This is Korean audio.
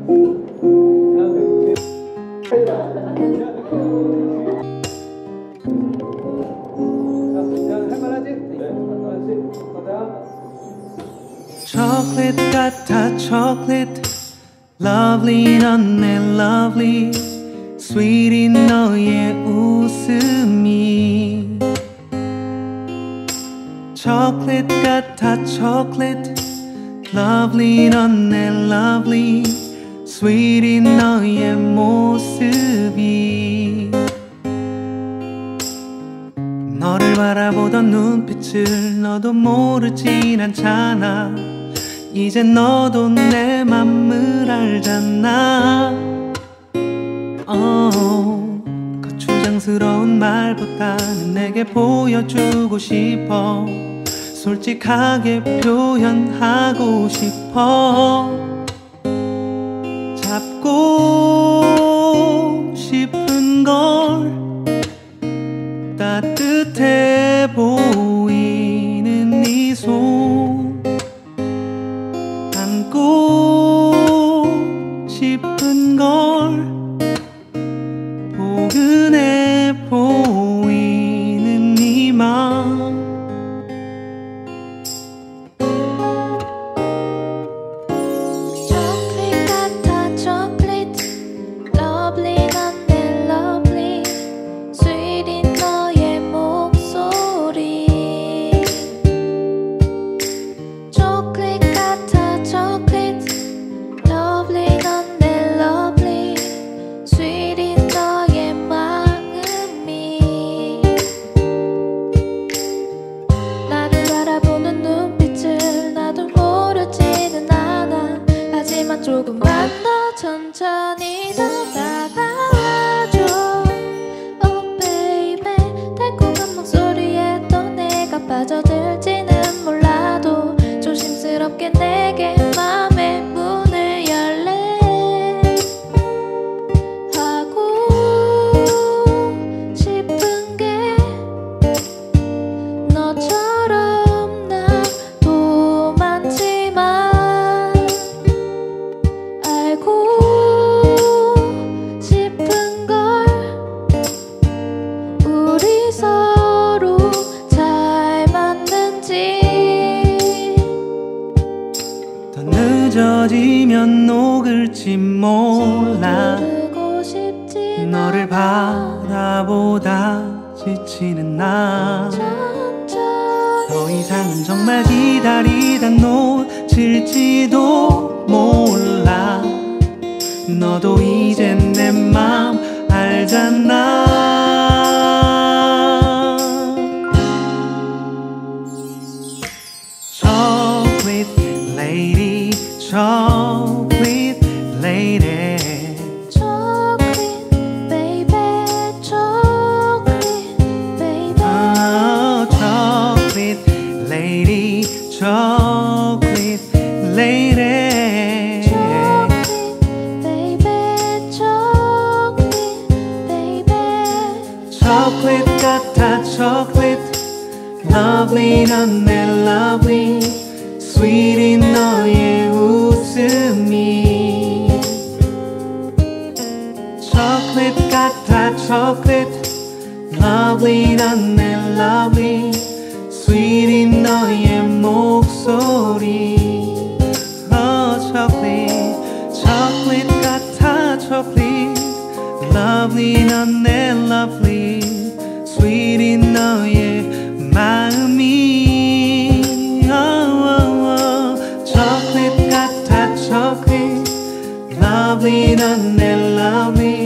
초콜릿 같아 초콜릿 lovely 넌내 lovely sweetie 너의 웃음이 초콜릿 같아 초콜릿 lovely 넌내 lovely sweetie 너의 모습이 너를 바라보던 눈빛을 너도 모르진 않잖아 이제 너도 내 맘을 알잖아 거추장스러운 말보다는 내게 보여주고 싶어 솔직하게 표현하고 싶어 잡고 싶은 걸 따뜻해 보이는 네 손 안고 싶은 걸 포근해 보이는 네 맘 조금만 더 천천히 더 다가와줘 Oh baby 달콤한 목소리에 또 내가 빠져들지는 몰라도 조심스럽게 내게 맘의 문을 열래 하고 싶은 게 너처럼 나도 많지만 싶은 걸 우리 서로 잘 맞는지 더 늦어지면 녹을지 몰라 너를 바라보다 지치는 나 더 이상은 정말 기다리다 놓칠지도 몰라 너도 이젠 내 맘 알잖아 Chocolate lady Chocolate lady Chocolate baby Chocolate baby Chocolate lady Chocolate lady 초콜릿 같아 초콜릿 lovely 넌 내 lovely sweetie 너의 웃음이 초콜릿 같아 초콜릿 lovely 넌 내 lovely sweetie 너의 목소리 chocolate 초콜릿 같아 초콜릿 lovely 넌 내 lovely sweetie 너의 마음이 chocolate 같아 chocolate lovely 넌 내 lovely